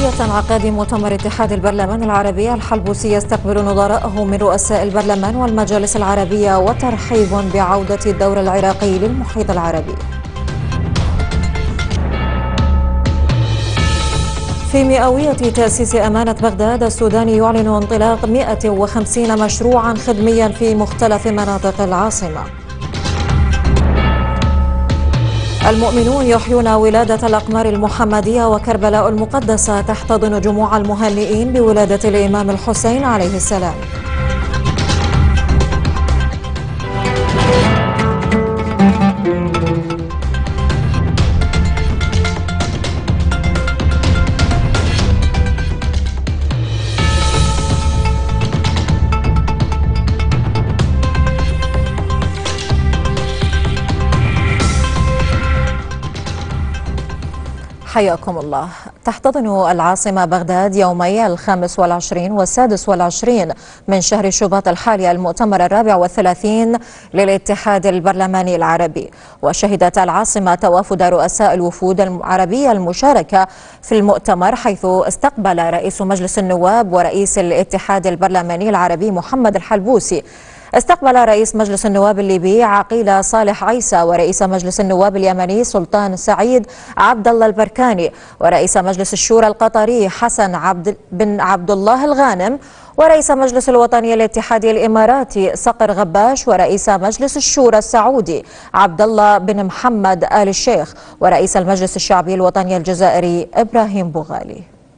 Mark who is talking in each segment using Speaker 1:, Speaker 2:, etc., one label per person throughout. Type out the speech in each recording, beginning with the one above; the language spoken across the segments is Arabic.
Speaker 1: خلفية انعقاد مؤتمر اتحاد البرلمان العربي، الحلبوسي يستقبل نظراءه من رؤساء البرلمان والمجالس العربية وترحيب بعودة الدور العراقي للمحيط العربي. في مئوية تأسيس أمانة بغداد، السودان يعلن انطلاق 150 مشروعا خدميا في مختلف مناطق العاصمة. المؤمنون يحيون ولادة الأقمار المحمدية، وكربلاء المقدسة تحتضن جموع المهنئين بولادة الإمام الحسين عليه السلام. حياكم الله. تحتضن العاصمة بغداد يومي 25 و26 من شهر شباط الحالي المؤتمر 34 للاتحاد البرلماني العربي. وشهدت العاصمة توافد رؤساء الوفود العربية المشاركة في المؤتمر، حيث استقبل رئيس مجلس النواب ورئيس الاتحاد البرلماني العربي محمد الحلبوسي. استقبل رئيس مجلس النواب الليبي عقيل صالح عيسى، ورئيس مجلس النواب اليمني سلطان سعيد عبد الله البركاني، ورئيس مجلس الشورى القطري حسن بن عبد الله الغانم، ورئيس مجلس الوطني الاتحادي الإماراتي صقر غباش، ورئيس مجلس الشورى السعودي عبد الله بن محمد آل الشيخ، ورئيس المجلس الشعبي الوطني الجزائري إبراهيم بوغالي.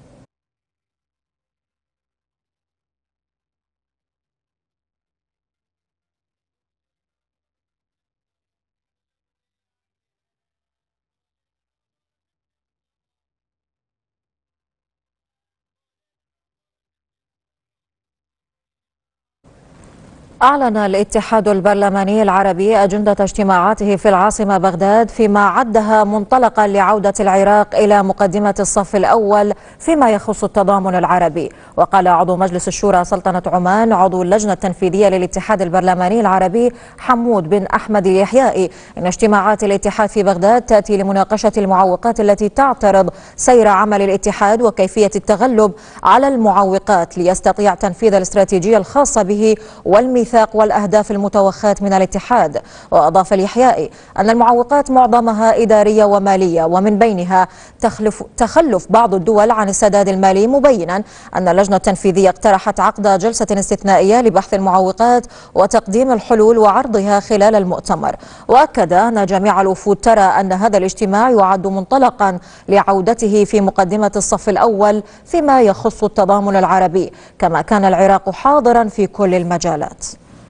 Speaker 1: أعلن الاتحاد البرلماني العربي أجندة اجتماعاته في العاصمة بغداد، فيما عدها منطلقا لعودة العراق إلى مقدمة الصف الأول فيما يخص التضامن العربي. وقال عضو مجلس الشورى سلطنة عمان عضو اللجنة التنفيذية للاتحاد البرلماني العربي حمود بن أحمد اليحيائي إن اجتماعات الاتحاد في بغداد تأتي لمناقشة المعوقات التي تعترض سير عمل الاتحاد وكيفية التغلب على المعوقات ليستطيع تنفيذ الاستراتيجية الخاصة به والميثاق والأهداف المتوخاة من الاتحاد. وأضاف اليحيائي أن المعوقات معظمها إدارية ومالية، ومن بينها تخلف بعض الدول عن السداد المالي، مبينا أن اللجنة التنفيذية اقترحت عقد جلسة استثنائية لبحث المعوقات وتقديم الحلول وعرضها خلال المؤتمر. وأكد أن جميع الوفود ترى أن هذا الاجتماع يعد منطلقا لعودته في مقدمة الصف الأول فيما يخص التضامن العربي، كما كان العراق حاضرا في كل المجالات.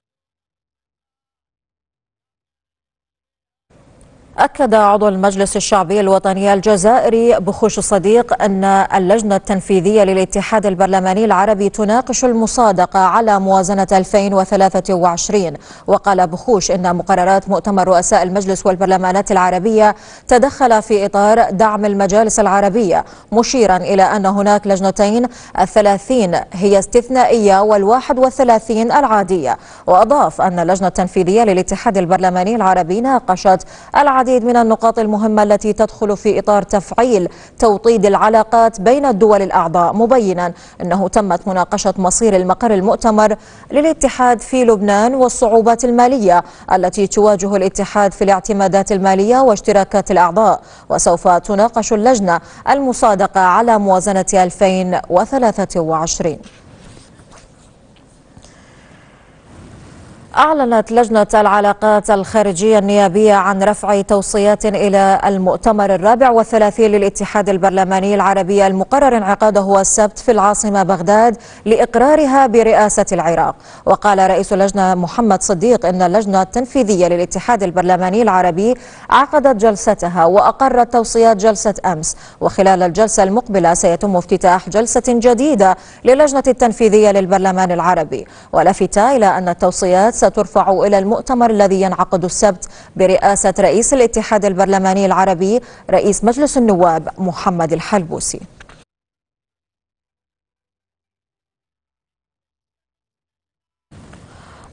Speaker 1: أكد عضو المجلس الشعبي الوطني الجزائري بخوش الصديق أن اللجنة التنفيذية للاتحاد البرلماني العربي تناقش المصادقة على موازنة 2023. وقال بخوش إن مقررات مؤتمر رؤساء المجلس والبرلمانات العربية تدخل في إطار دعم المجالس العربية، مشيرا إلى أن هناك لجنتين، 30 هي استثنائية وال31 العادية. وأضاف أن اللجنة التنفيذية للاتحاد البرلماني العربي ناقشت العديد من النقاط المهمة التي تدخل في إطار تفعيل توطيد العلاقات بين الدول الأعضاء، مبينا أنه تمت مناقشة مصير المقر المؤتمر للاتحاد في لبنان والصعوبات المالية التي تواجه الاتحاد في الاعتمادات المالية واشتراكات الأعضاء. وسوف تناقش اللجنة المصادقة على موازنة 2023. أعلنت لجنة العلاقات الخارجية النيابية عن رفع توصيات إلى المؤتمر 34 للاتحاد البرلماني العربي المقرر انعقاده السبت في العاصمة بغداد لإقرارها برئاسة العراق. وقال رئيس اللجنة محمد صديق إن اللجنة التنفيذية للاتحاد البرلماني العربي عقدت جلستها وأقرت توصيات جلسة أمس، وخلال الجلسة المقبلة سيتم افتتاح جلسة جديدة للجنة التنفيذية للبرلمان العربي. ولفت إلى أن التوصيات سترفع إلى المؤتمر الذي ينعقد السبت برئاسة رئيس الاتحاد البرلماني العربي رئيس مجلس النواب محمد الحلبوسي.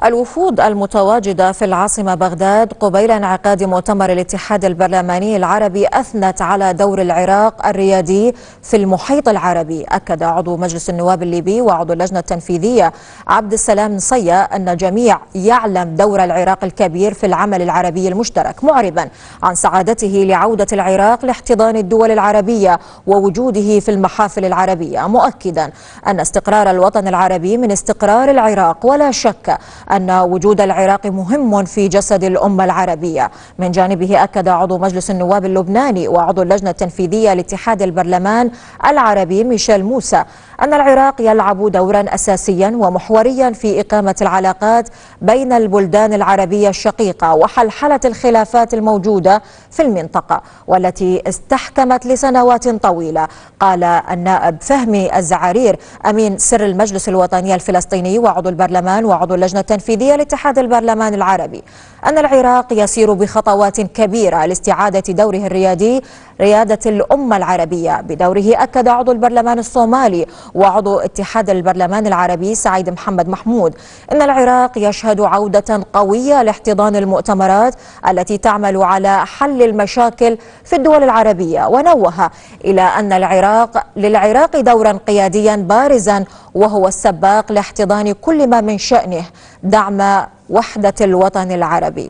Speaker 1: الوفود المتواجدة في العاصمة بغداد قبيل انعقاد مؤتمر الاتحاد البرلماني العربي أثنت على دور العراق الريادي في المحيط العربي. أكد عضو مجلس النواب الليبي وعضو اللجنة التنفيذية عبد السلام نصية أن الجميع يعلم دور العراق الكبير في العمل العربي المشترك، معربا عن سعادته لعودة العراق لاحتضان الدول العربية ووجوده في المحافل العربية، مؤكدا أن استقرار الوطن العربي من استقرار العراق، ولا شك أن وجود العراق مهم في جسد الأمة العربية. من جانبه أكد عضو مجلس النواب اللبناني وعضو اللجنة التنفيذية لاتحاد البرلمان العربي ميشيل موسى أن العراق يلعب دورا أساسيا ومحوريا في إقامة العلاقات بين البلدان العربية الشقيقة وحلحلة الخلافات الموجودة في المنطقة والتي استحكمت لسنوات طويلة. قال النائب فهمي الزعارير أمين سر المجلس الوطني الفلسطيني وعضو البرلمان وعضو اللجنة التنفيذية لاتحاد البرلمان العربي أن العراق يسير بخطوات كبيرة لاستعادة دوره الريادي ريادة الأمة العربية. بدوره أكد عضو البرلمان الصومالي وعضو اتحاد البرلمان العربي سعيد محمد محمود أن العراق يشهد عودة قوية لاحتضان المؤتمرات التي تعمل على حل المشاكل في الدول العربية، ونوه إلى أن للعراق دورا قياديا بارزا وهو السباق لاحتضان كل ما من شأنه دعم وحدة الوطن العربي.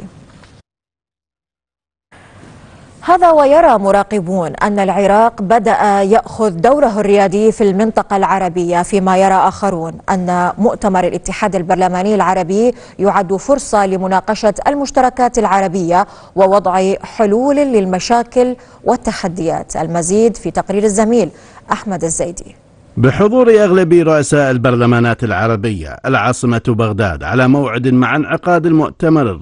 Speaker 1: هذا ويرى مراقبون أن العراق بدأ يأخذ دوره الريادي في المنطقة العربية، فيما يرى آخرون أن مؤتمر الاتحاد البرلماني العربي يعد فرصة لمناقشة المشتركات العربية ووضع حلول للمشاكل والتحديات. المزيد في تقرير الزميل أحمد الزيدي.
Speaker 2: بحضور أغلب رؤساء البرلمانات العربية العاصمة بغداد على موعد مع انعقاد المؤتمر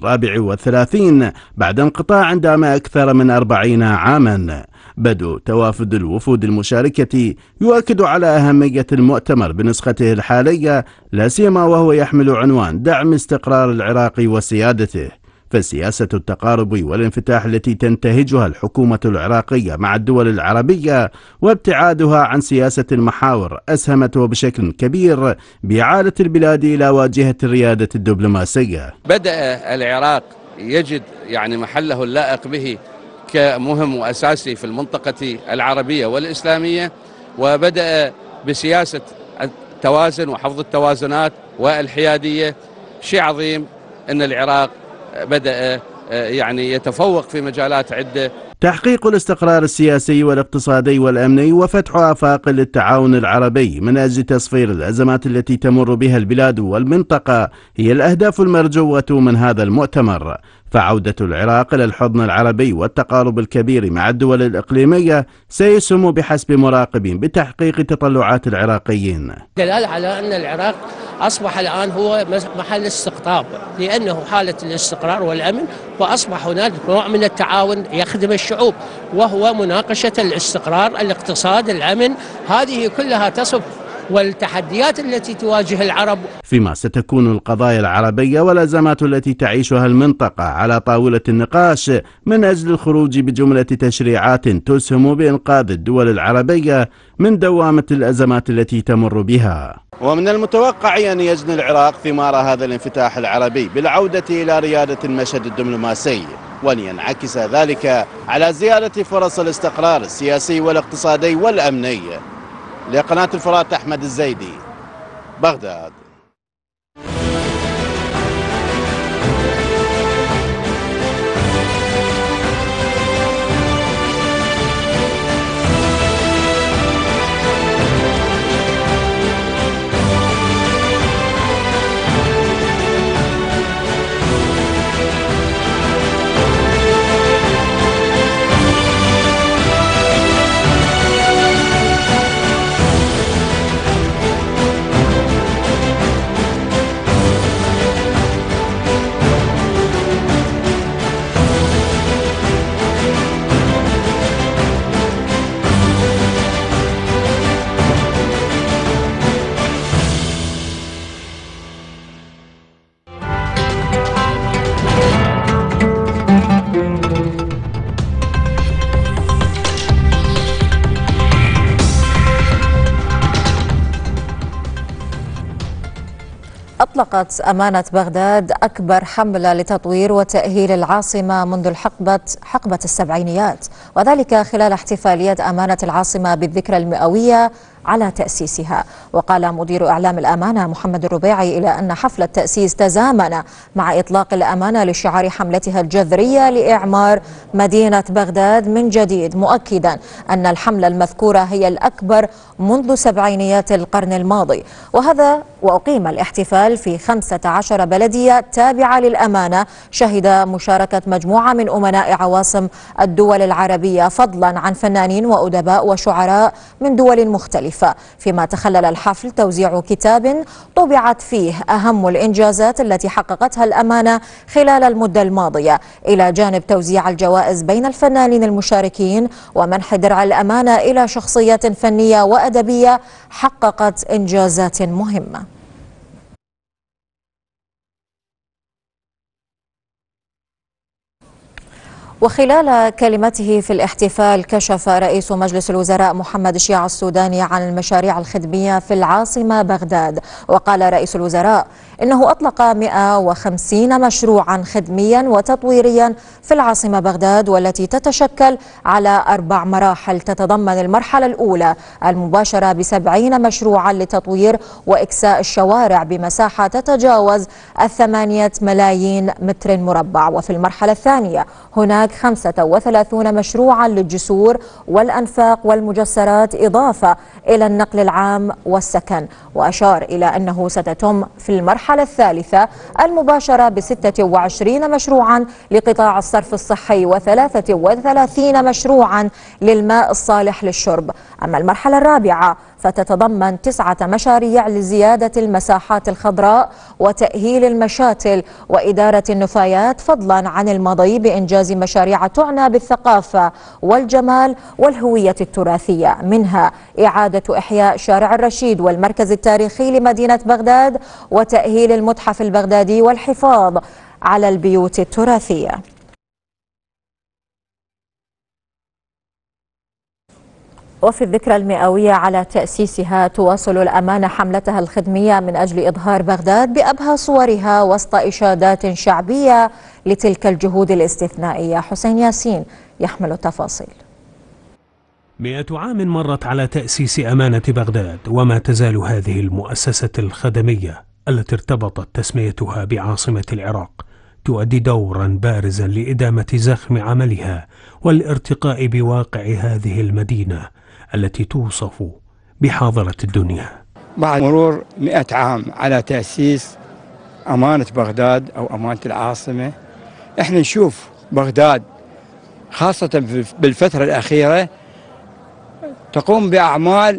Speaker 2: 34 بعد انقطاع دام أكثر من 40 عاما. بدء توافد الوفود المشاركة يؤكد على أهمية المؤتمر بنسخته الحالية، لا سيما وهو يحمل عنوان دعم استقرار العراق وسيادته. فسياسة التقارب والانفتاح التي تنتهجها الحكومة العراقية مع الدول العربية وابتعادها عن سياسة المحاور أسهمت وبشكل كبير بإعادة البلاد إلى واجهة الريادة الدبلوماسية.
Speaker 3: بدأ العراق يجد محله اللائق به كمهم وأساسي في المنطقة العربية والإسلامية، وبدأ بسياسة التوازن وحفظ التوازنات والحيادية. شيء عظيم أن العراق بدأ يتفوق في مجالات عدة.
Speaker 2: تحقيق الاستقرار السياسي والاقتصادي والأمني وفتح آفاق للتعاون العربي من أجل تصفير الأزمات التي تمر بها البلاد والمنطقة هي الأهداف المرجوة من هذا المؤتمر. فعودة العراق إلى الحضن العربي والتقارب الكبير مع الدول الإقليمية سيسهم بحسب مراقبين بتحقيق تطلعات العراقيين.
Speaker 4: دلالة على أن العراق أصبح الآن هو محل استقطاب، لأنه حالة الاستقرار والأمن، وأصبح هناك نوع من التعاون يخدم الشعوب، وهو مناقشة الاستقرار، الاقتصاد، الأمن، هذه كلها تصب والتحديات التي تواجه العرب.
Speaker 2: فيما ستكون القضايا العربية والأزمات التي تعيشها المنطقة على طاولة النقاش من أجل الخروج بجملة تشريعات تسهم بإنقاذ الدول العربية من دوامة الأزمات التي تمر بها. ومن المتوقع أن يجني العراق ثمار هذا الانفتاح العربي بالعودة إلى ريادة المشهد الدبلوماسي، ولينعكس ذلك على زيادة فرص الاستقرار السياسي والاقتصادي والأمني. لقناة الفرات أحمد الزيدي، بغداد.
Speaker 1: أطلقت أمانة بغداد أكبر حملة لتطوير وتأهيل العاصمة منذ حقبة السبعينيات، وذلك خلال احتفالية أمانة العاصمة بالذكرى المئوية على تأسيسها. وقال مدير إعلام الأمانة محمد الربيعي إلى أن حفل التأسيس تزامن مع إطلاق الأمانة لشعار حملتها الجذرية لإعمار مدينة بغداد من جديد، مؤكدا أن الحملة المذكورة هي الأكبر منذ سبعينيات القرن الماضي. وأقيم الاحتفال في 15 بلدية تابعة للأمانة، شهد مشاركة مجموعة من أمناء عواصم الدول العربية، فضلا عن فنانين وأدباء وشعراء من دول مختلفة. فيما تخلل الحفل توزيع كتاب طبعت فيه أهم الإنجازات التي حققتها الأمانة خلال المدة الماضية، إلى جانب توزيع الجوائز بين الفنانين المشاركين ومنح درع الأمانة إلى شخصيات فنية وأدبية حققت إنجازات مهمة. وخلال كلمته في الاحتفال كشف رئيس مجلس الوزراء محمد الشيع السوداني عن المشاريع الخدمية في العاصمة بغداد. وقال رئيس الوزراء إنه أطلق 150 مشروعا خدميا وتطويريا في العاصمة بغداد، والتي تتشكل على 4 مراحل، تتضمن المرحلة الأولى المباشرة ب70 مشروعا لتطوير وإكساء الشوارع بمساحة تتجاوز 8 ملايين متر مربع. وفي المرحلة الثانية هناك 35 مشروعا للجسور والأنفاق والمجسرات، إضافة إلى النقل العام والسكن. وأشار إلى أنه ستتم في المرحلة الثالثة المباشرة ب26 مشروعا لقطاع الصرف الصحي و33 مشروعا للماء الصالح للشرب. أما المرحلة الرابعة فتتضمن 9 مشاريع لزيادة المساحات الخضراء وتأهيل المشاتل وإدارة النفايات، فضلا عن المضي بإنجاز مشاريع تعنى بالثقافة والجمال والهوية التراثية، منها إعادة إحياء شارع الرشيد والمركز التاريخي لمدينة بغداد وتأهيل المتحف البغدادي والحفاظ على البيوت التراثية. وفي الذكرى المئوية على تأسيسها تواصل الأمانة حملتها الخدمية من أجل إظهار بغداد بأبهى صورها وسط إشادات شعبية لتلك الجهود الاستثنائية. حسين ياسين يحمل التفاصيل.
Speaker 5: 100 عام مرت على تأسيس أمانة بغداد، وما تزال هذه المؤسسة الخدمية التي ارتبطت تسميتها بعاصمة العراق تؤدي دورا بارزا لإدامة زخم عملها والارتقاء بواقع هذه المدينة التي توصف بحاضرة الدنيا.
Speaker 6: بعد مرور 100 عام على تأسيس أمانة بغداد أو أمانة العاصمة، احنا نشوف بغداد خاصة بالفترة الأخيرة تقوم بأعمال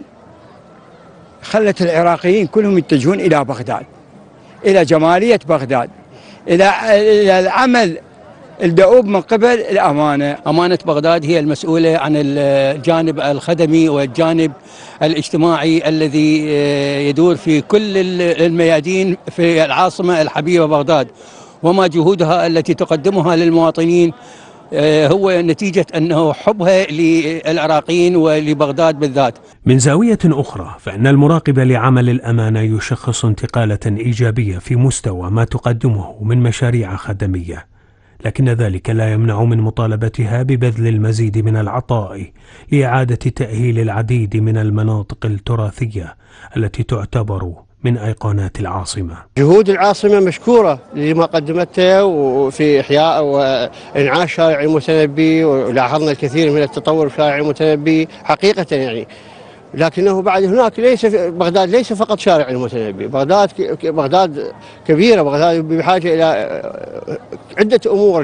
Speaker 6: خلت العراقيين كلهم يتجهون إلى بغداد، إلى جمالية بغداد، إلى العمل الدؤوب من قبل الأمانة.
Speaker 7: أمانة بغداد هي المسؤولة عن الجانب الخدمي والجانب الاجتماعي الذي يدور في كل الميادين في العاصمة الحبيبة بغداد، وما جهودها التي تقدمها للمواطنين هو نتيجة أنه حبها للعراقيين ولبغداد بالذات.
Speaker 5: من زاوية أخرى فإن المراقب لعمل الأمانة يشخص انتقالة إيجابية في مستوى ما تقدمه من مشاريع خدمية، لكن ذلك لا يمنع من مطالبتها ببذل المزيد من العطاء لإعادة تأهيل العديد من المناطق التراثية التي تعتبر من أيقونات العاصمة.
Speaker 8: جهود العاصمة مشكورة لما قدمته وفي إحياء وإنعاش شارع المتنبي، ولاحظنا الكثير من التطور في شارع المتنبي حقيقة يعني، لكنه بعد هناك بغداد ليس فقط شارع المتنبي، بغداد كبيرة، بغداد بحاجة إلى عدة أمور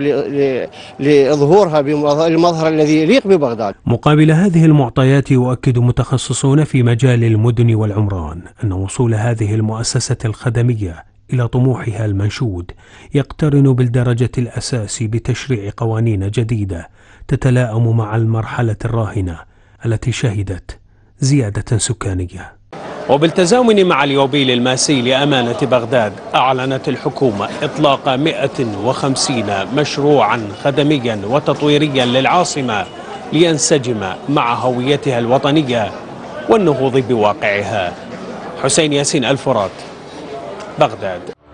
Speaker 8: لظهورها بالمظهر الذي يليق ببغداد.
Speaker 5: مقابل هذه المعطيات يؤكد متخصصون في مجال المدن والعمران أن وصول هذه المؤسسة الخدمية إلى طموحها المنشود يقترن بالدرجة الأساس بتشريع قوانين جديدة تتلائم مع المرحلة الراهنة التي شهدت زيادة سكانية. وبالتزامن مع اليوبيل الماسي لأمانة بغداد، أعلنت الحكومة إطلاق 150 مشروعا خدميا وتطويريا للعاصمة لينسجم مع هويتها الوطنية والنهوض بواقعها. حسين ياسين، الفرات، بغداد.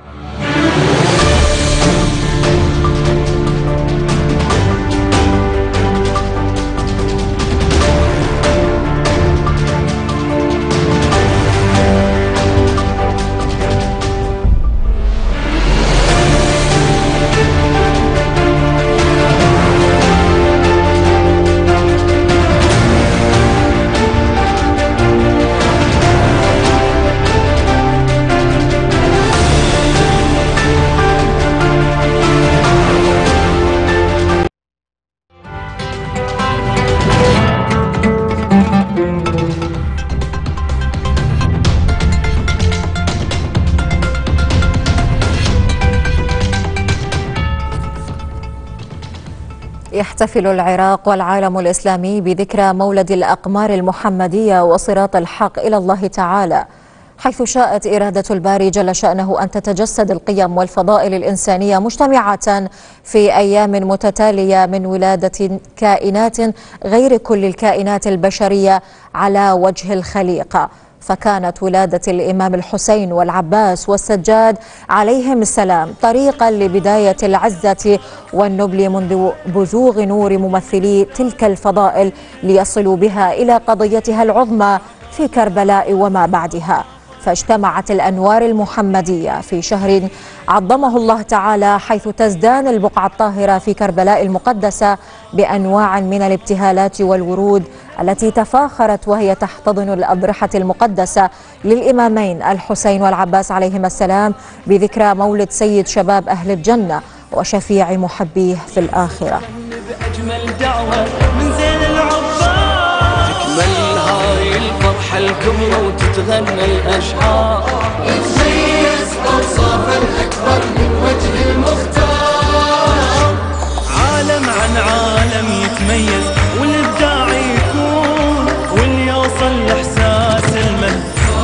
Speaker 1: يحتفل العراق والعالم الإسلامي بذكرى مولد الأقمار المحمدية وصراط الحق إلى الله تعالى، حيث شاءت إرادة الباري جل شأنه أن تتجسد القيم والفضائل الإنسانية مجتمعة في أيام متتالية من ولادة كائنات غير كل الكائنات البشرية على وجه الخليقة. فكانت ولادة الإمام الحسين والعباس والسجاد عليهم السلام طريقا لبداية العزة والنبل منذ بزوغ نور ممثلي تلك الفضائل ليصلوا بها إلى قضيتها العظمى في كربلاء وما بعدها. فاجتمعت الأنوار المحمدية في شهر عظمه الله تعالى، حيث تزدان البقعة الطاهرة في كربلاء المقدسة بأنواع من الابتهالات والورود التي تفاخرت وهي تحتضن الأضرحة المقدسة للإمامين الحسين والعباس عليهما السلام بذكرى مولد سيد شباب أهل الجنة وشفيع محبيه في الآخرة.
Speaker 9: بأجمل دعوة من زين العباس تكمل هاي الفرحة الكبرى وتتغنى الأشعار وتميز أوصاف الأكبر من وجه المختار. عالم عن عالم يتميز والإبداع يكون واللي يوصل لإحساس المجد.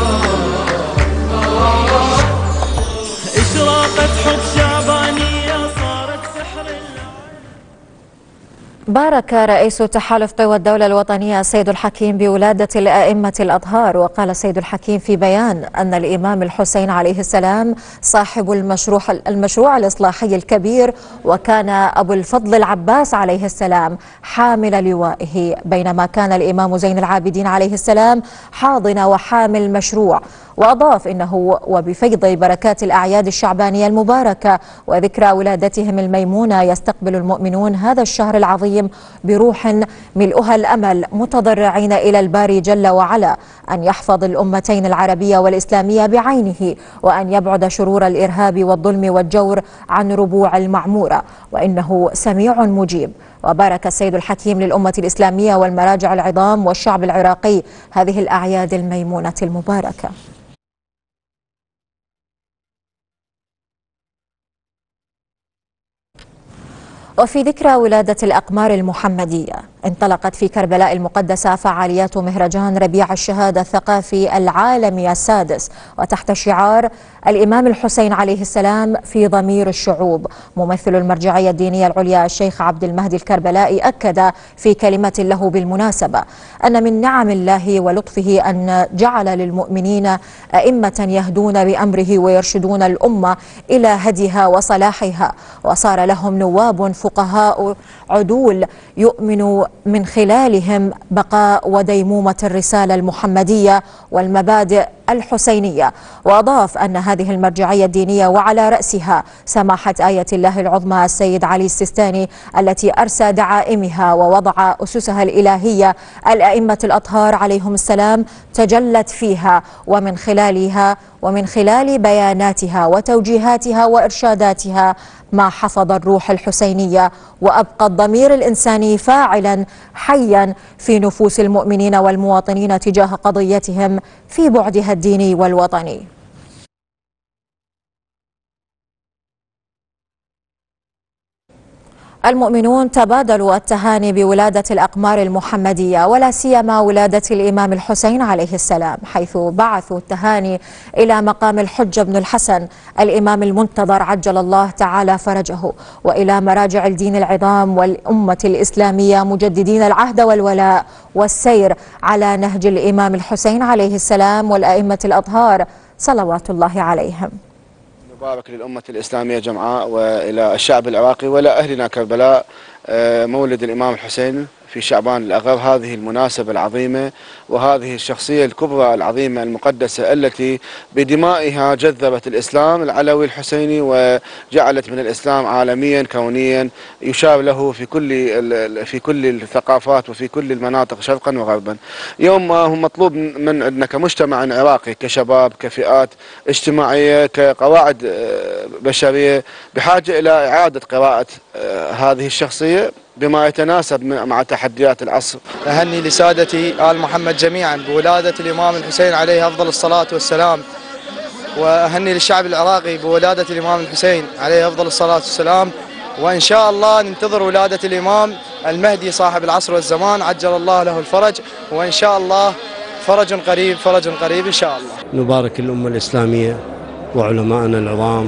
Speaker 9: إشراقة حب شعبانية صارت سحر.
Speaker 1: بارك رئيس تحالف قوى الدولة الوطنية السيد الحكيم بولادة الأئمة الأطهار. وقال السيد الحكيم في بيان أن الإمام الحسين عليه السلام صاحب المشروع الإصلاحي الكبير، وكان أبو الفضل العباس عليه السلام حامل لوائه، بينما كان الإمام زين العابدين عليه السلام حاضن وحامل مشروع. وأضاف إنه وبفيض بركات الأعياد الشعبانية المباركة وذكرى ولادتهم الميمونة يستقبل المؤمنون هذا الشهر العظيم بروح ملؤها الأمل، متضرعين إلى الباري جل وعلا أن يحفظ الأمتين العربية والإسلامية بعينه، وأن يبعد شرور الإرهاب والظلم والجور عن ربوع المعمورة، وإنه سميع مجيب. وبارك السيد الحكيم للأمة الإسلامية والمراجع العظام والشعب العراقي هذه الأعياد الميمونة المباركة. وفي ذكرى ولادة الأقمار المحمدية انطلقت في كربلاء المقدسة فعاليات مهرجان ربيع الشهادة الثقافي العالمي السادس، وتحت شعار الإمام الحسين عليه السلام في ضمير الشعوب. ممثل المرجعية الدينية العليا الشيخ عبد المهدي الكربلائي أكد في كلمة له بالمناسبة أن من نعم الله ولطفه أن جعل للمؤمنين أئمة يهدون بأمره ويرشدون الأمة إلى هديها وصلاحها، وصار لهم نواب فقهاء عدول يؤمن من خلالهم بقاء وديمومة الرسالة المحمدية والمبادئ الحسينية. وأضاف أن هذه المرجعية الدينية وعلى رأسها سماحة آية الله العظمى السيد علي السيستاني التي أرسى دعائمها ووضع أسسها الإلهية الأئمة الأطهار عليهم السلام تجلت فيها ومن خلال بياناتها وتوجيهاتها وإرشاداتها ما حفظ الروح الحسينية وأبقى الضمير الإنساني فاعلا حيا في نفوس المؤمنين والمواطنين تجاه قضيتهم في بعدها الديني والوطني. المؤمنون تبادلوا التهاني بولادة الأقمار المحمدية، ولا سيما ولادة الإمام الحسين عليه السلام، حيث بعثوا التهاني إلى مقام الحجة بن الحسن الإمام المنتظر عجل الله تعالى فرجه، وإلى مراجع الدين العظام والأمة الإسلامية مجددين العهد والولاء والسير على نهج الإمام الحسين عليه السلام والأئمة الأطهار صلوات الله عليهم.
Speaker 10: مبارك للأمة الإسلامية جمعاء وإلى الشعب العراقي وإلى أهلنا كربلاء مولد الإمام الحسين في شعبان الأغر. هذه المناسبة العظيمة وهذه الشخصية الكبرى العظيمة المقدسة التي بدمائها جذبت الإسلام العلوي الحسيني وجعلت من الإسلام عالميا كونيا يشار له في كل الثقافات وفي كل المناطق شرقا وغربا. يوم هو مطلوب من عندنا كمجتمع عراقي كشباب كفئات اجتماعية كقواعد بشرية بحاجة إلى إعادة قراءة هذه الشخصية بما يتناسب مع تحديات العصر.
Speaker 11: أهني لسادتي آل محمد جميعا بولادة الإمام الحسين عليه أفضل الصلاة والسلام، وأهني للشعب العراقي بولادة الإمام الحسين عليه أفضل الصلاة والسلام، وإن شاء الله ننتظر ولادة الإمام المهدي صاحب العصر والزمان عجل الله له الفرج، وإن شاء الله فرج قريب فرج قريب إن شاء الله.
Speaker 12: نبارك الأمة الإسلامية وعلمائنا العظام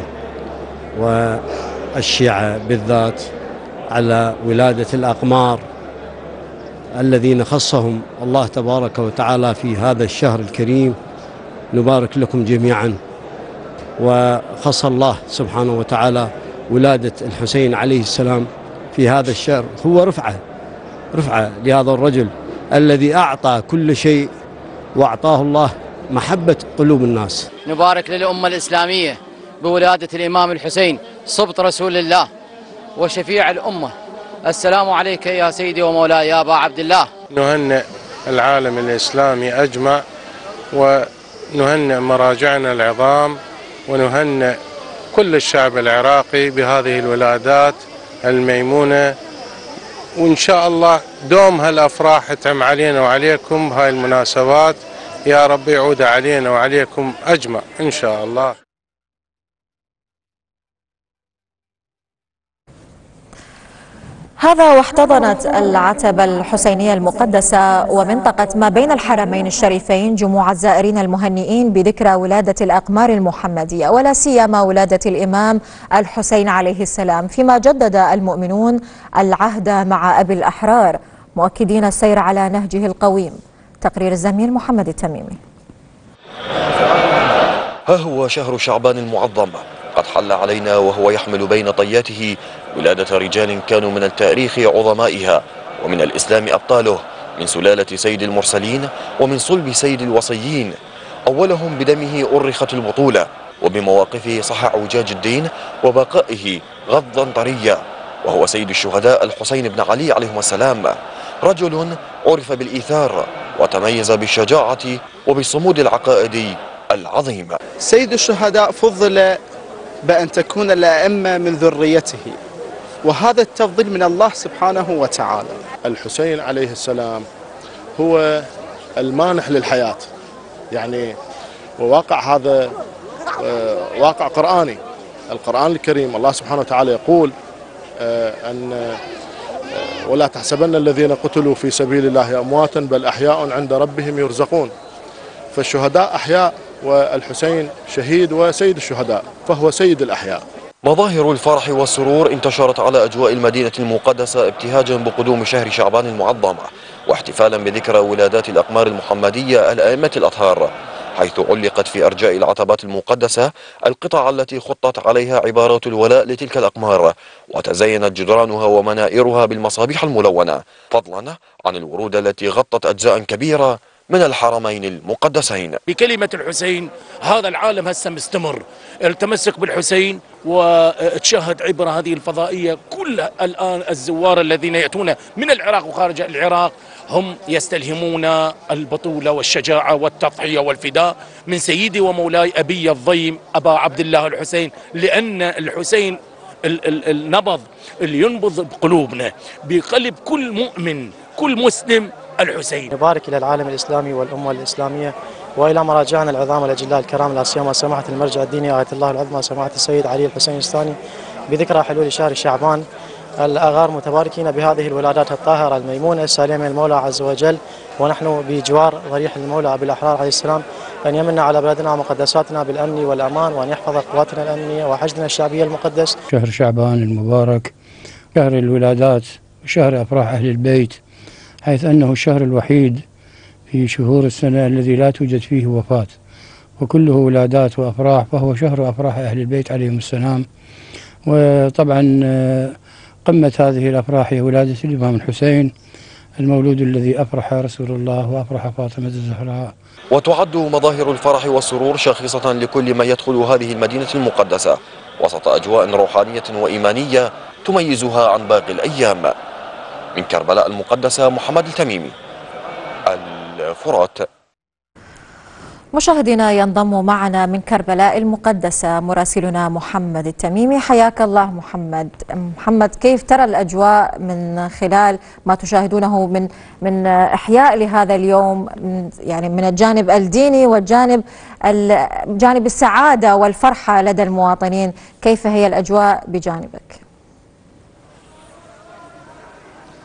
Speaker 12: والشيعة بالذات على ولادة الأقمار الذين خصهم الله تبارك وتعالى في هذا الشهر الكريم. نبارك لكم جميعا. وخص الله سبحانه وتعالى ولادة الحسين عليه السلام في هذا الشهر، هو رفعة لهذا الرجل الذي أعطى كل شيء وأعطاه الله محبة قلوب الناس.
Speaker 13: نبارك للأمة الإسلامية بولادة الإمام الحسين صبط رسول الله وشفيع الأمة. السلام عليك يا سيدي ومولاي يا أبا عبد الله.
Speaker 14: نهنئ العالم الإسلامي أجمع، ونهنئ مراجعنا العظام، ونهنئ كل الشعب العراقي بهذه الولادات الميمونة، وإن شاء الله دوم هالأفراح تعم علينا وعليكم بهاي المناسبات، يا رب يعود علينا وعليكم أجمع إن شاء الله.
Speaker 1: هذا واحتضنت العتبة الحسينية المقدسة ومنطقة ما بين الحرمين الشريفين جموع الزائرين المهنئين بذكرى ولادة الأقمار المحمدية، ولا سيما ولادة الإمام الحسين عليه السلام، فيما جدد المؤمنون العهد مع أبي الأحرار مؤكدين السير على نهجه القويم. تقرير الزميل محمد التميمي.
Speaker 15: ها هو شهر شعبان المعظم قد حل علينا، وهو يحمل بين طياته ولادة رجال كانوا من التاريخ عظمائها ومن الإسلام أبطاله، من سلالة سيد المرسلين ومن صلب سيد الوصيين. أولهم بدمه أرخت البطولة، وبمواقفه صح اعوجاج الدين وبقائه غضا طريا، وهو سيد الشهداء الحسين بن علي عليه السلام، رجل عرف بالإيثار وتميز بالشجاعة وبالصمود العقائدي العظيم.
Speaker 16: سيد الشهداء فضل بأن تكون الأئمة من ذريته، وهذا التفضيل من الله سبحانه وتعالى.
Speaker 17: الحسين عليه السلام هو المانح للحياة، يعني وواقع هذا واقع قرآني. القرآن الكريم الله سبحانه وتعالى يقول أن ولا تحسبن الذين قتلوا في سبيل الله أمواتا بل أحياء عند ربهم يرزقون. فالشهداء أحياء، والحسين شهيد وسيد الشهداء، فهو سيد الأحياء.
Speaker 15: مظاهر الفرح والسرور انتشرت على أجواء المدينة المقدسة ابتهاجا بقدوم شهر شعبان المعظم، واحتفالا بذكرى ولادات الأقمار المحمدية الأئمة الأطهار، حيث علقت في أرجاء العتبات المقدسة القطع التي خطت عليها عبارات الولاء لتلك الأقمار، وتزينت جدرانها ومنائرها بالمصابيح الملونة، فضلا عن الورود التي غطت أجزاء كبيرة من الحرمين المقدسين.
Speaker 18: بكلمة الحسين هذا العالم هسه مستمر، التمسك بالحسين وتشاهد عبر هذه الفضائية. كل الآن الزوار الذين يأتون من العراق وخارج العراق هم يستلهمون البطولة والشجاعة والتضحية والفداء من سيدي ومولاي أبي الضيم أبا عبد الله الحسين، لأن الحسين النبض اللي ينبض بقلوبنا بقلب كل مؤمن كل مسلم الحسين.
Speaker 19: نبارك إلى العالم الإسلامي والأمة الإسلامية وإلى مراجعنا العظام الأجلاء الكرام لا سيما سماحة المرجع الديني آية الله العظمى سماحة السيد علي الحسين الثاني بذكرى حلول شهر شعبان الأغار، متباركين بهذه الولادات الطاهرة الميمونة السالمة من المولى عز وجل، ونحن بجوار ضريح المولى أبي الأحرار عليه السلام، أن يمن على بلدنا ومقدساتنا بالأمن والأمان، وأن يحفظ قواتنا الأمنية وحشدنا الشعبية المقدس.
Speaker 20: شهر شعبان المبارك شهر الولادات وشهر أفراح أهل البيت، حيث أنه الشهر الوحيد في شهور السنة الذي لا توجد فيه وفاة وكله ولادات وأفراح، فهو شهر أفراح أهل البيت عليهم السلام. وطبعا قمة هذه الأفراح هي ولادة الإمام الحسين المولود الذي أفرح رسول الله وأفرح فاطمة الزهراء.
Speaker 15: وتعد مظاهر الفرح والسرور شاخصة لكل من يدخل هذه المدينة المقدسة وسط أجواء روحانية وإيمانية تميزها عن باقي الأيام. من كربلاء المقدسة محمد التميمي، الفرات.
Speaker 1: مشاهدينا ينضم معنا من كربلاء المقدسة مراسلنا محمد التميمي. حياك الله محمد، كيف ترى الأجواء من خلال ما تشاهدونه من إحياء لهذا اليوم، يعني من الجانب الديني والجانب السعادة والفرحة لدى المواطنين، كيف هي الأجواء بجانبك؟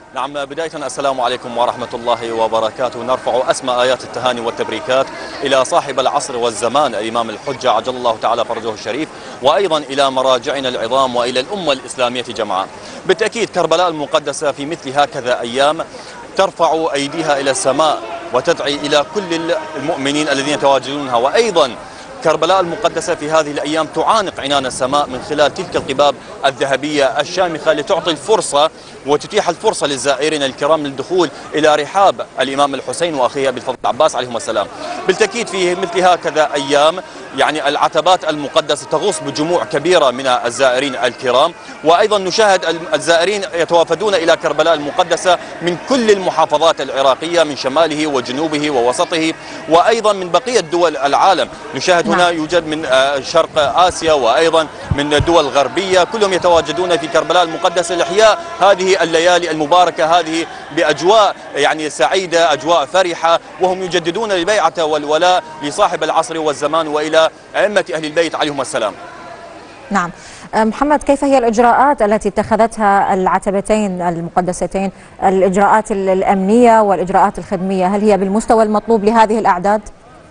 Speaker 15: نعم، بداية السلام عليكم ورحمة الله وبركاته. نرفع أسمى آيات التهاني والتبريكات إلى صاحب العصر والزمان الإمام الحجة عجل الله تعالى فرجه الشريف، وأيضا إلى مراجعنا العظام وإلى الأمة الإسلامية جمعاء. بالتأكيد كربلاء المقدسة في مثل هكذا أيام ترفع أيديها إلى السماء وتدعي إلى كل المؤمنين الذين يتواجدونها، وأيضا كربلاء المقدسة في هذه الأيام تعانق عنان السماء من خلال تلك القباب الذهبية الشامخة لتعطي الفرصة وتتيح الفرصة للزائرين الكرام للدخول إلى رحاب الإمام الحسين وأخيه أبي الفضل العباس عليهم السلام. بالتأكيد في مثل هكذا أيام يعني العتبات المقدسة تغوص بجموع كبيرة من الزائرين الكرام، وأيضا نشاهد الزائرين يتوافدون إلى كربلاء المقدسة من كل المحافظات العراقية، من شماله وجنوبه ووسطه، وأيضا من بقية دول العالم. نشاهد هنا يوجد من شرق آسيا وأيضا من الدول الغربية، كلهم يتواجدون في كربلاء المقدسة لإحياء هذه الليالي المباركة، هذه بأجواء يعني سعيدة، أجواء فرحة، وهم يجددون البيعة والولاء لصاحب العصر والزمان وإلى أئمة أهل البيت عليهم السلام.
Speaker 1: نعم محمد، كيف هي الإجراءات التي اتخذتها العتبتين المقدستين، الإجراءات الأمنية والإجراءات الخدمية، هل هي بالمستوى المطلوب لهذه الأعداد؟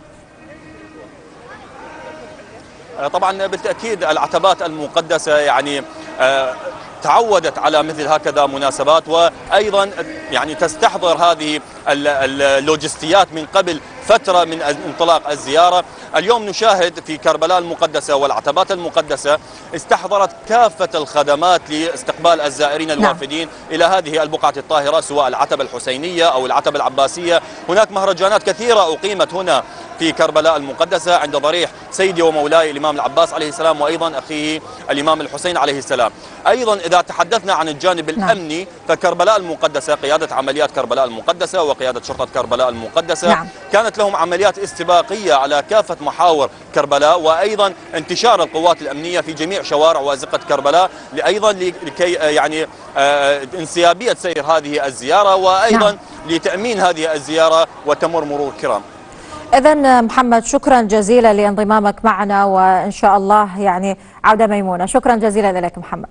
Speaker 15: طبعا بالتأكيد العتبات المقدسة يعني تعودت على مثل هكذا مناسبات، وأيضا يعني تستحضر هذه اللوجستيات من قبل فترة من انطلاق الزيارة. اليوم نشاهد في كربلاء المقدسة والعتبات المقدسة استحضرت كافة الخدمات لاستقبال الزائرين الوافدين إلى هذه البقعة الطاهرة، سواء العتبة الحسينية أو العتبة العباسية. هناك مهرجانات كثيرة أقيمت هنا في كربلاء المقدسة عند ضريح سيدي ومولاي الإمام العباس عليه السلام وأيضا أخيه الإمام الحسين عليه السلام. أيضا إذا تحدثنا عن الجانب الأمني فكربلاء المقدسة قيادة عمليات كربلاء المقدسة وقيادة شرطة كربلاء المقدسة كانت لهم عمليات استباقية على كافة محاور كربلاء، وأيضا انتشار القوات الأمنية في جميع شوارع وأزقة كربلاء أيضا لكي يعني انسيابية سير هذه الزيارة، وأيضا لتأمين هذه الزيارة وتمر مرور كرام.
Speaker 1: إذن محمد شكرا جزيلا لانضمامك معنا، وإن شاء الله يعني عودة ميمونة. شكرا جزيلا لك محمد.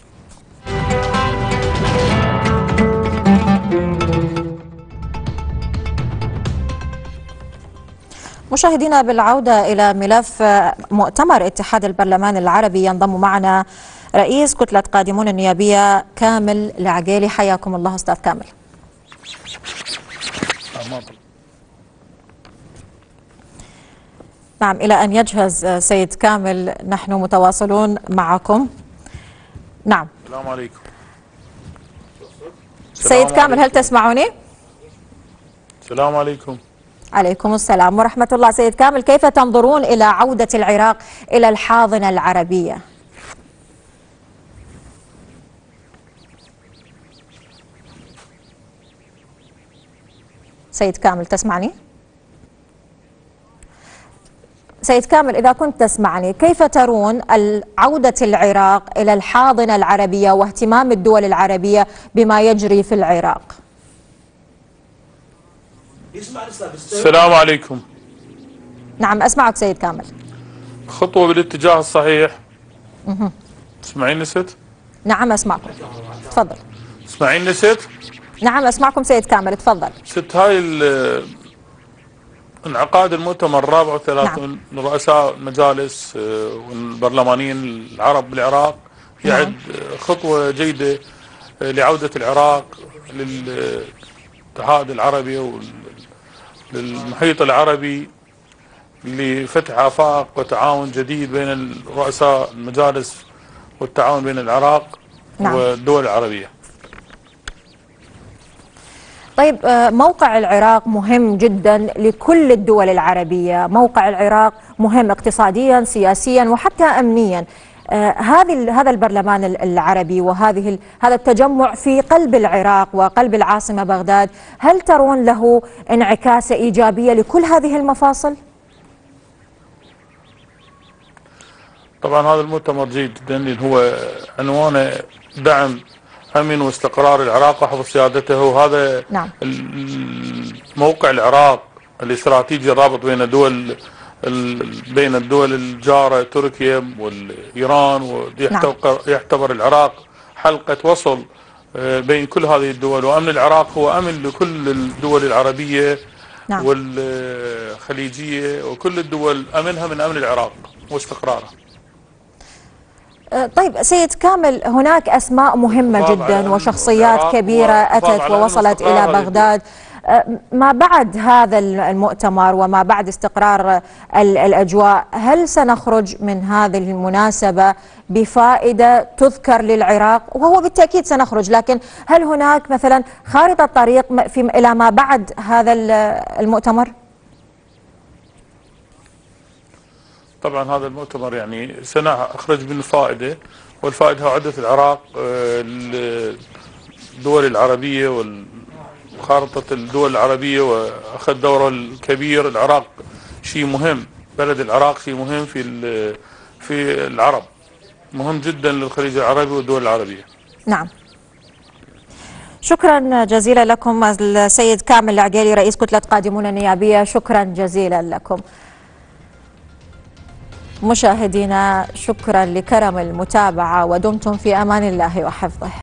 Speaker 1: مشاهدينا، بالعودة إلى ملف مؤتمر اتحاد البرلمان العربي ينضم معنا رئيس كتلة قادمون النيابية كامل العقيلي. حياكم الله أستاذ كامل. نعم، إلى أن يجهز سيد كامل نحن متواصلون معكم. نعم،
Speaker 21: السلام عليكم.
Speaker 1: سيد كامل هل تسمعوني؟
Speaker 21: السلام عليكم.
Speaker 1: عليكم السلام ورحمة الله. سيد كامل، كيف تنظرون إلى عودة العراق إلى الحاضنة العربية؟ سيد كامل تسمعني؟ سيد كامل إذا كنت تسمعني، كيف ترون عودة العراق إلى الحاضنة العربية واهتمام الدول العربية بما يجري في العراق؟
Speaker 21: السلام عليكم.
Speaker 1: نعم أسمعك سيد كامل.
Speaker 21: خطوة بالاتجاه الصحيح. تسمعين ست؟
Speaker 1: نعم أسمعكم، تفضل.
Speaker 21: تسمعين ست؟
Speaker 1: نعم أسمعكم سيد كامل، تفضل.
Speaker 21: ست، هاي انعقاد المؤتمر الرابع والثلاثون من رؤساء المجالس والبرلمانيين العرب بالعراق يعد خطوة جيدة لعودة العراق للاتحاد العربي وللمحيط العربي لفتح آفاق وتعاون جديد بين رؤساء المجالس والتعاون بين العراق والدول العربية.
Speaker 1: طيب، موقع العراق مهم جدا لكل الدول العربية، موقع العراق مهم اقتصاديا سياسيا وحتى أمنيا. هذا البرلمان العربي هذا التجمع في قلب العراق وقلب العاصمة بغداد، هل ترون له انعكاسة إيجابية لكل هذه المفاصل؟
Speaker 21: طبعا هذا المؤتمر جيد جدا، لأن هو عنوانه دعم أمن واستقرار العراق وحفظ سيادته، وهذا موقع العراق الاستراتيجي الرابط بين الدول الجارة تركيا والإيران، ويعتبر العراق حلقة وصل بين كل هذه الدول، وأمن العراق هو أمن لكل الدول العربية
Speaker 1: نعم.
Speaker 21: والخليجية، وكل الدول أمنها من أمن العراق واستقرارها.
Speaker 1: طيب سيد كامل، هناك أسماء مهمة جدا وشخصيات كبيرة أتت ووصلت إلى بغداد. ما بعد هذا المؤتمر وما بعد استقرار الأجواء، هل سنخرج من هذه المناسبة بفائدة تذكر للعراق؟ وهو بالتأكيد سنخرج، لكن هل هناك مثلا خارطة طريق إلى ما بعد هذا المؤتمر؟
Speaker 21: طبعا هذا المؤتمر يعني سنخرج منه فائدة، والفائدة عدة العراق، الدول العربية وخارطة الدول العربية، وأخذ دوره الكبير. العراق شيء مهم، بلد العراق شيء مهم في العرب، مهم جدا للخليج العربي والدول العربية.
Speaker 1: نعم، شكرا جزيلا لكم السيد كامل العقيلي رئيس كتلة قادمون النيابية، شكرا جزيلا لكم. مشاهدينا شكرا لكرم المتابعة، ودمتم في أمان الله وحفظه.